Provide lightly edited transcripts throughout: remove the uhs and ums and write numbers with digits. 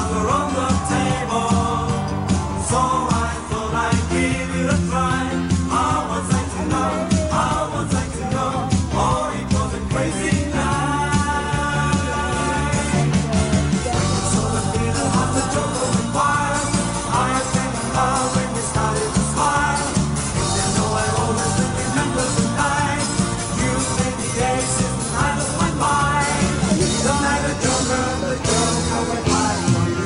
sugar on the table. So I thought I'd give it a try. How was I to know? How was I to know? Oh, it was a crazy night. So the feeling of the joker went wild. I fell in love when we started to smile. You know I always remember the night. You made the aces and I lost my mind. The night the joker went wild for you.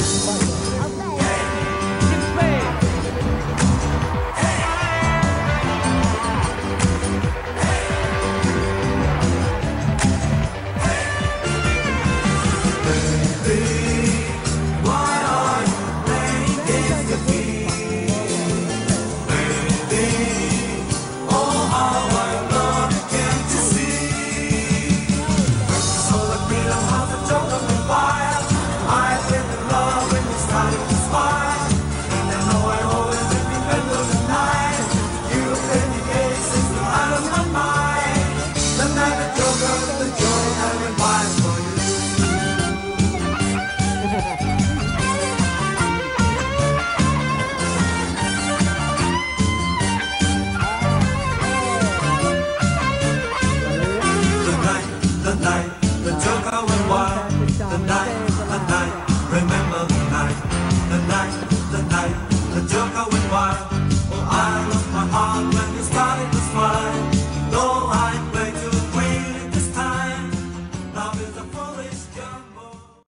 Remember the night, the night, the night, the joker went wild.